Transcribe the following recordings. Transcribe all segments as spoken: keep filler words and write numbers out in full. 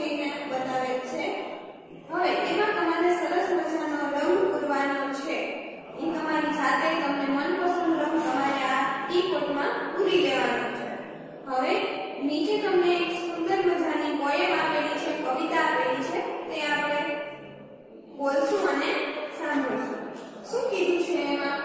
પૂરીને બતાવે છે। હવે એમાં તમારે સરસ મજાનો રંગ પૂરવાનો છે। એ તમારી જાતે તમને મનપસંદ રંગ તમારે આ ટી પોટમાં પૂરી લેવાનો છે। હવે નીચે તમને એક સુંદર મજાની પોએમ આપેલી છે, કવિતા આપેલી છે, તે આપણે બોલશું અને સાંભળશું। શું કીધું છે એમાં?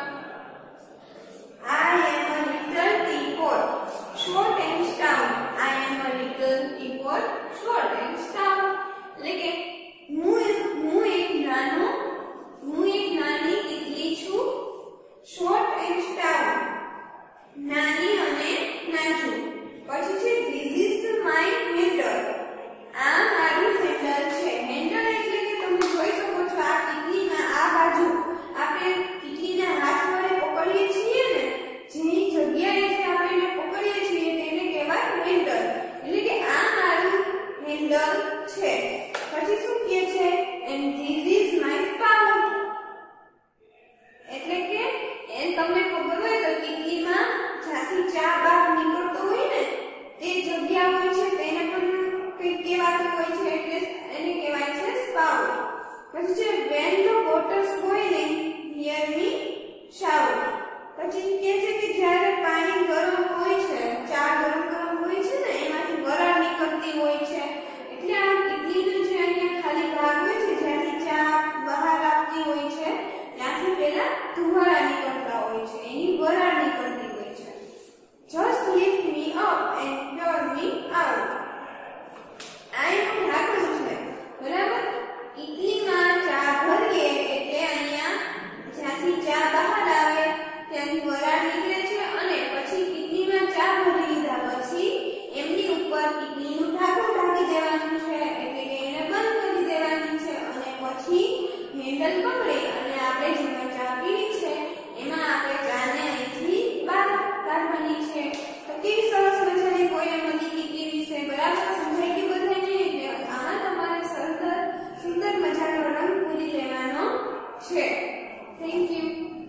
I am a little teapot, short and stout. I am a little teapot, short and stout. એટલે કે હું હું એક નાનો હું એક નાની તીતલી છું, short and stout, નાની અને નાજુક। પછી છે this is my handle, આ મારું હેન્ડલ છે। હેન્ડલ એટલે કે તમે જોઈ શકો છો આ તીતલીના આ બાજુ આપણે તીતલીના હાથ વડે પકડીએ છીએ ને, જે જગ્યાએ જે આપણે એને પકડીએ છીએ તેને કહેવાય હેન્ડલ। એટલે કે આ મારું હેન્ડલ છે। પછી શું કહે છે? and this is my spout, એટલે કે એ તમને ખબર હોય તો તીતલીમાં જ્યાંથી ચા બહાર નીકળતો હોય ને તે જગ્યા હોય છે તેને પણ કંઈક કહેવાતું હોય છે, એટલે એને કહેવાય છે સ્પાઉટ। પછી છે when the water's boiling hear me shout, પછી કહે છે કે જ્યારે પાણી ગરમ હોય છે, ચા ગરમ ગરમ હોય છે ને એમાંથી વરાળ નીકળતી હોય છે, એટલે આ તીતલીનો જે અહીંયા ખાલી ભાગ હોય છે જ્યાંથી ચા બહાર આવતી હોય છે ત્યાંથી પહેલા ધુવાળા નીકળતા હોય છે, એની વરાળ નીકળતી હોય છે। just lift me up and pour me out, આ એનું ઢાંકણું છે, બરાબર? તીતલીમાં ચા ભરીએ એટલે અહીંયા જ્યાંથી ચા બહાર આવે ત્યાંથી વરાળ નીકળે છે અને પછી તીતલીમાં ચા ભરી લીધા પછી એમની ઉપર તીતલીનું ઢાંકણું ઢાંકી દેવાનું છે, એટલે કે એને બંધ કરી દેવાની છે અને પછી હેન્ડલ પકડી અને આપણે જેમાં ચા પીવી છે એમાં આપણે ચાને અહીંથી બહાર કાઢવાની છે। તો કેવી સરસ મજાની પોએમ હતી તીતલી વિશે, બરાબર? સમજાઈ ગયું બધાને? એટલે આમાં તમારે સુંદર સુંદર મજાનો રંગ પૂરી લેવાનો છે। Thank you.